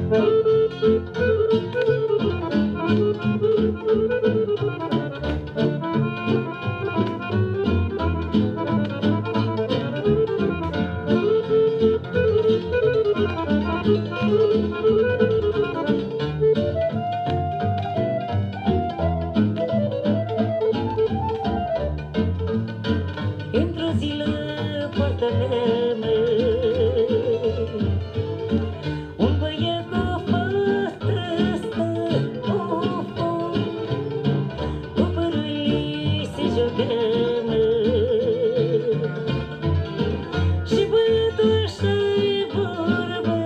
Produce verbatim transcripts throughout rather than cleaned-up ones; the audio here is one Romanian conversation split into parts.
Într-o zi la poarta mea, un băiat cu o fată stă, of, of, cu părul ei se jocă, și băiatul așa-i vorba,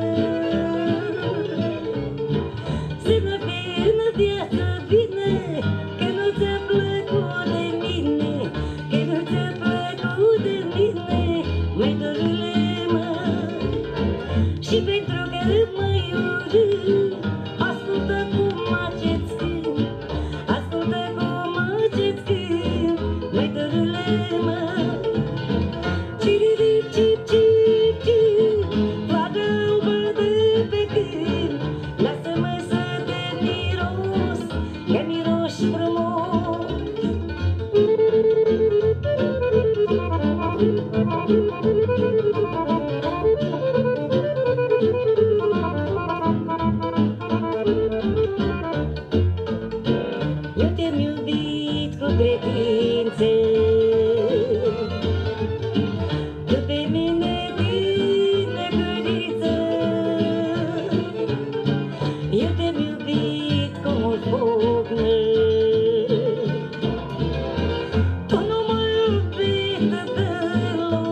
să nu fie în viață bine, că nu ți-a plăcut de mine, că nu ți-a plăcut de mine, mai dorule mă. Și pentru că mă-i urât, ascultă cum acest cânt, ascultă cum acest cânt, mai dorule mă. Ciriri, cip, cip, cip, floarea albă de pe câmp, lasă-mă să te miros, că miroși frumos. Eu te-am iubit cu credință, tu pe mine din neguriță. Eu te-am iubit cu mult foc, tu nu m-ai iubit deloc.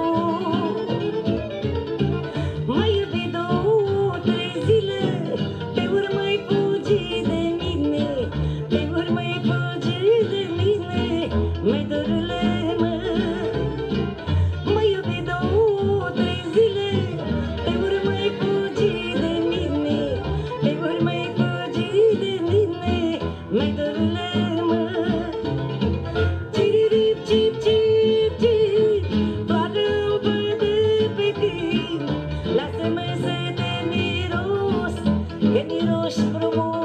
M-ai iubit două, trei zile, pe urmă-i fugi de mine, pe urmă-i fugi de mine, mai dorule mă. M-ai iubit două, trei zile, pe urmă-i fugi de mine, pe urmă-i fugi de mine, mai dorule mă. Ciriri, cip, cip, cip, floarea albă de pe câmp, lasă-mă să te miros, că miroși frumos.